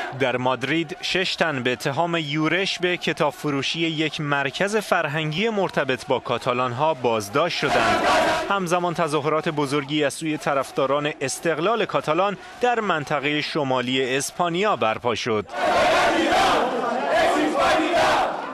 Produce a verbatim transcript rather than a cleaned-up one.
در مادرید شش تن به اتهام یورش به کتاب فروشی یک مرکز فرهنگی مرتبط با کاتالان‌ها بازداشت شدند. همزمان تظاهرات بزرگی از سوی طرفداران استقلال کاتالان در منطقه شمالی اسپانیا برپا شد.